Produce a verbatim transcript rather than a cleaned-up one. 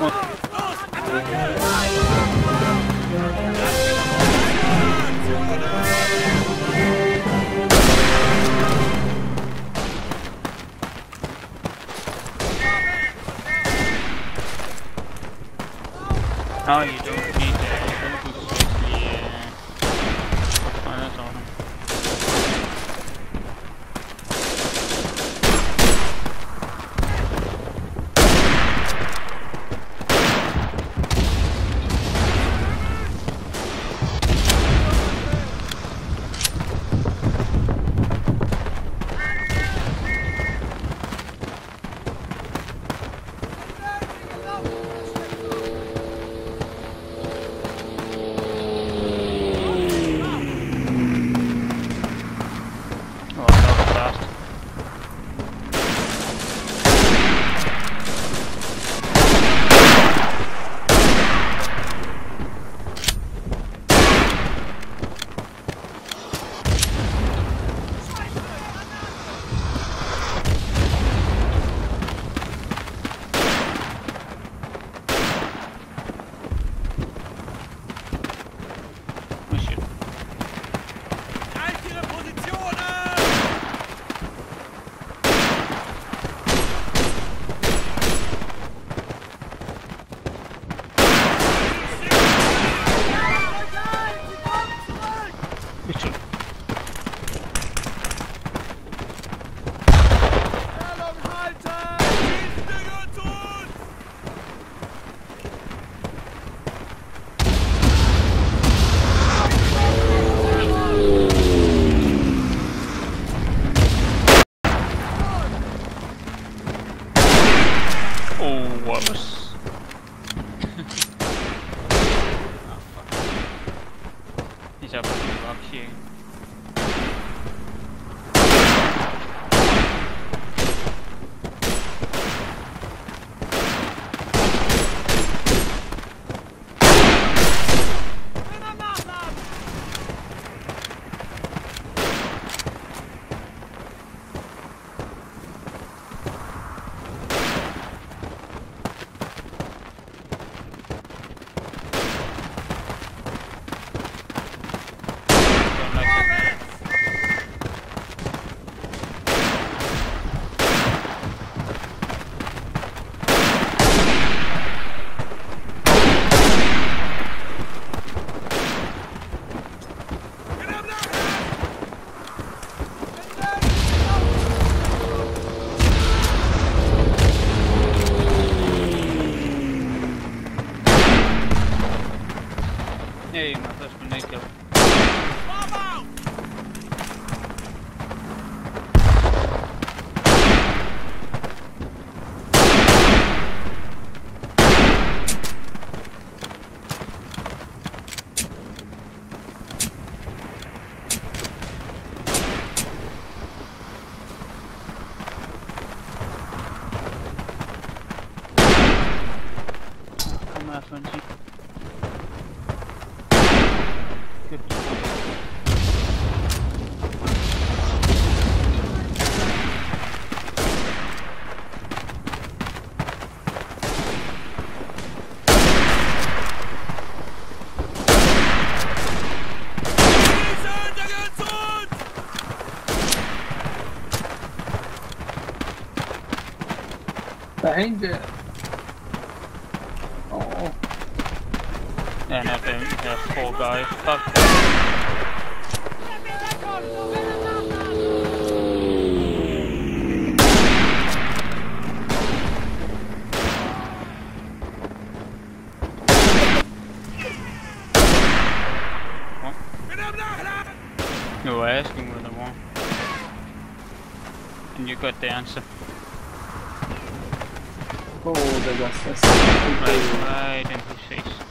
No, you don't need that. You don't need safely. Uh... Oh, that's awesome. Ei, matas kun ei kill. Come on, Funky. Good. Behind it. Oh. Yeah, no, the, the four guys. Fuck. What? You were asking where they were. And you got the answer. Oh, the gas. Right, right in his face.